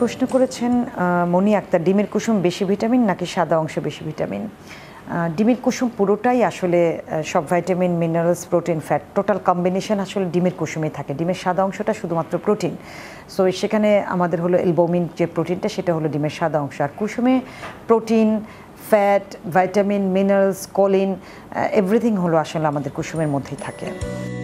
প্রশ্ন করেছেন মনি আক্তার, ডিমের কুসুম বেশি ভিটামিন নাকি সাদা অংশ বেশি ভিটামিন? ডিমের কুসুম পুরোটাই আসলে সব vitamin, minerals, protein, fat total combination আসলে ডিমের কুসুমে থাকে। ডিমের সাদা অংশটা শুধুমাত্র প্রোটিন। সো সেখানে আমাদের হলো অ্যালবুমিন যে প্রোটিনটা, সেটা হলো ডিমের সাদা অংশ। আর কুসুমে protein, fat, vitamin, minerals, choline, everything হলো আসলে আমাদের কুসুমের মধ্যেই থাকে।